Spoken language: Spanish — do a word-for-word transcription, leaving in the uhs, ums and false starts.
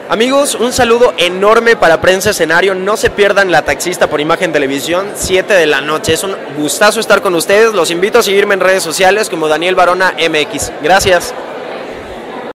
Amigos, un saludo enorme para Prensa Escenario. No se pierdan La Taxista por Imagen Televisión, siete de la noche. Es un gustazo estar con ustedes. Los invito a seguirme en redes sociales como Daniel Barona M X. Gracias.